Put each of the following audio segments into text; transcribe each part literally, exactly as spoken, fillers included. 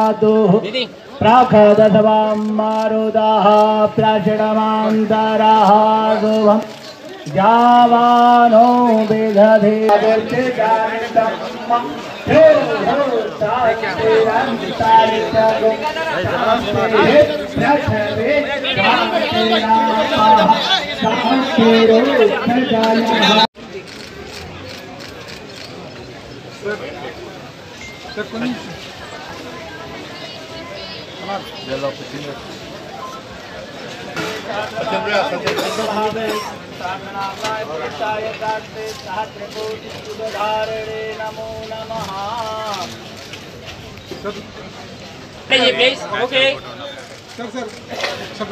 दधातु प्राखदसवां मारुदाः प्राचीनमान्तराः शुभम् जावानो विदधे नमो नमः। Please okay sir sir sir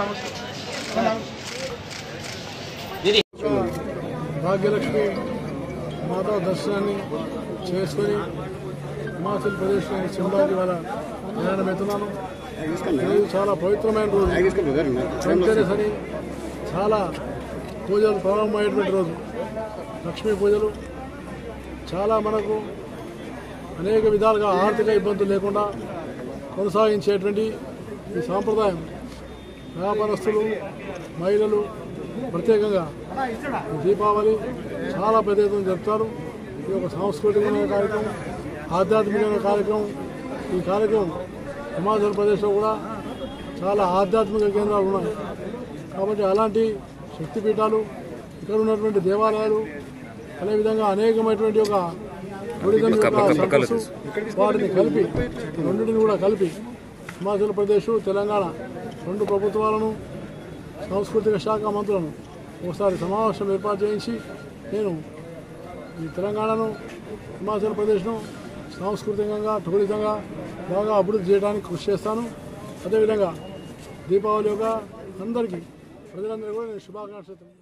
दीदी भाग्यलक्ष्मी माता दर्शनाన్ని చేసుకొని హిమాచల్ ప్రదేశ్ శిమ్లాకి వాళ్ళ ప్రయాణం అవుతున్నాను. ఇది చాలా పవిత్రమైన రోజు. ధన్తెరస్ అని చాలా పూజలు ప్రారంభమయ్యేటువంటి రోజు. లక్ష్మీ పూజలు చాలా మనకు అనేక విధాలుగా ఆర్థిక ఇబ్బందులు లేకుండా కొనసాగించేటువంటి ఈ సాంప్రదాయం వ్యాపారస్తులు మహిళలు ప్రత్యేకంగా దీపావళి చాలా పెద్ద ఎత్తున జరుపుతారు. ఇది ఒక సాంస్కృతికమైన కార్యక్రమం, ఆధ్యాత్మికమైన కార్యక్రమం. ఈ కార్యక్రమం హిమాచల్ ప్రదేశ్లో కూడా చాలా ఆధ్యాత్మిక కేంద్రాలు ఉన్నాయి. కాబట్టి అలాంటి శక్తిపీఠాలు, ఇక్కడ ఉన్నటువంటి దేవాలయాలు, అదేవిధంగా అనేకమైనటువంటి ఒక టూరిజం సర్కస్ వాటిని కలిపి రెండింటిని కూడా కలిపి హిమాచల్ ప్రదేశ్ తెలంగాణ రెండు ప్రభుత్వాలను సాంస్కృతిక శాఖ మంత్రులను ఒకసారి సమావేశం ఏర్పాటు చేయించి నేను ఈ తెలంగాణను హిమాచల్ ప్రదేశ్ను సాంస్కృతికంగా టూరిజంగా బాగా అభివృద్ధి చేయడానికి కృషి చేస్తాను. అదేవిధంగా దీపావళి యొక్క అందరికీ ప్రజలందరూ కూడా నేను శుభాకాంక్షలు